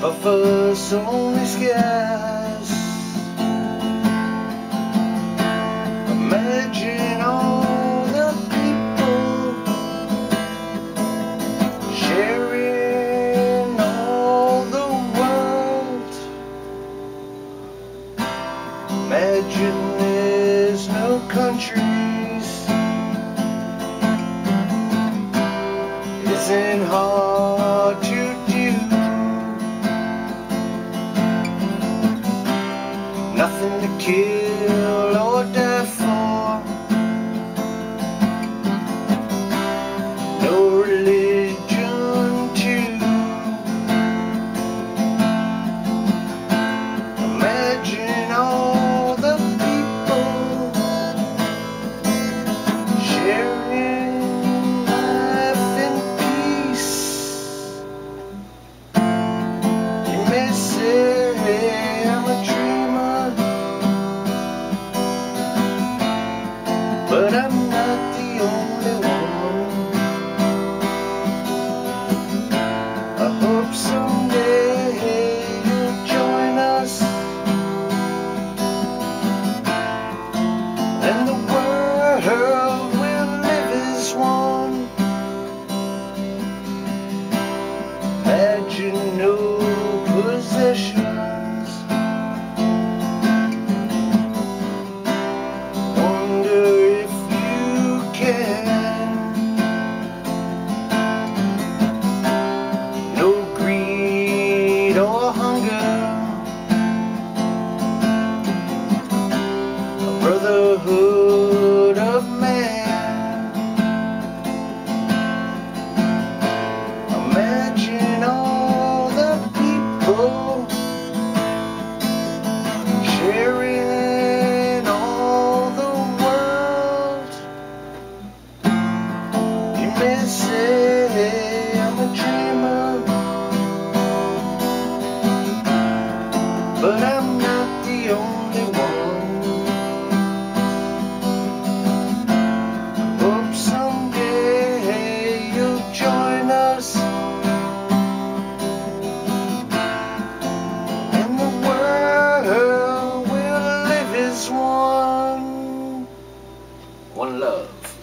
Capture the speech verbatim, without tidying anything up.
of us only skies. Imagine all the people sharing all the world. Imagine there's no countries. Isn't hard to do. Nothing to kill or die for. No religion too. Imagine all the people sharing life in peace. You may say I'm a dreamer, but I'm not the only one. I hope someday you'll join us, and the world will live as one. Imagine no possessions. Wonder if you can. No greed or hunger. A brotherhood of man. Imagine all the people sharing all the world. You may say I'm a dreamer, but I'm not the only one. Hope someday you'll join us, and the world will live as one. One love.